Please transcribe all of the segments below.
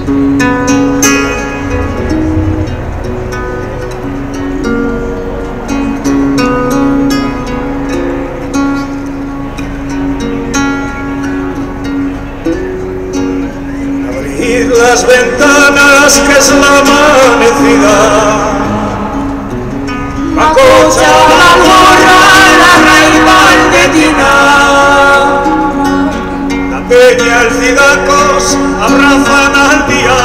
Las ventanas, que es la amanecida, acocha la morra, la raíz valdetina, la peña, el cidacos abrazan al día,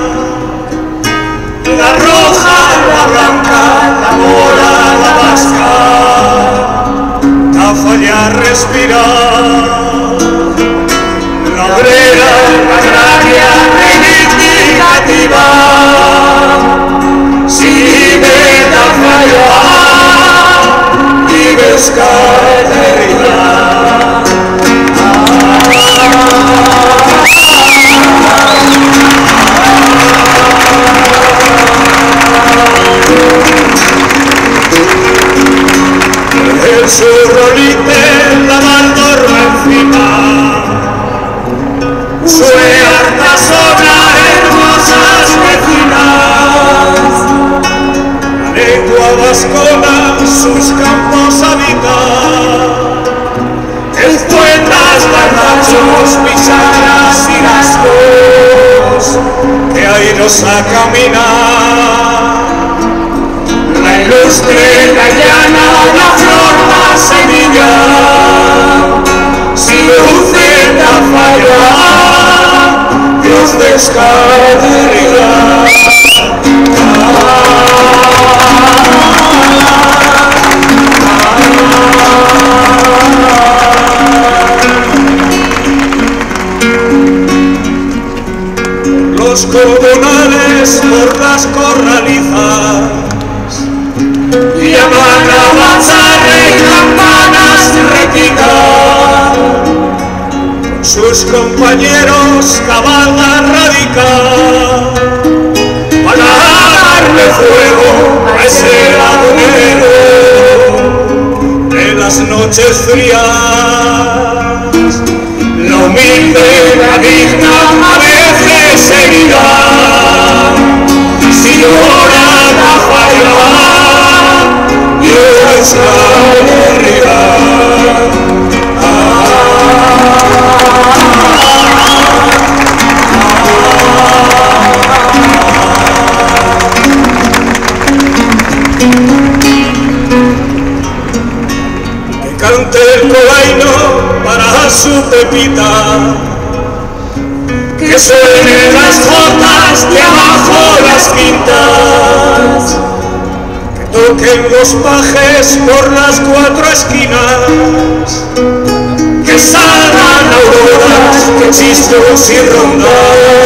la roja, la blanca, la mora, la vasca, la falla a respirar, la obrera, la agraria, si me da fallar y descargaría el surrolite, la maldorma encima, sue harta sobra hermosas vecinas, la lengua vascona sus campos habita, espuelas, garrachos, pizarras y gascos, que airos a caminar, la ilustre, la llana, la flor, la semilla, si luce la falla, Dios descargará. Los comunales por las corralizas llaman a Batzarre y campanas retican, sus compañeros cabalgan radical para darle fuego a ese lagunero de las noches frías. La humilde, la digna, a veces herida, si llora la falla, Dios la herida. Que cante el colaino para su Pepita, que suenen las jotas de abajo las quintas, que toquen los pajes por las cuatro esquinas, que salgan auroras, que chistos y rondas.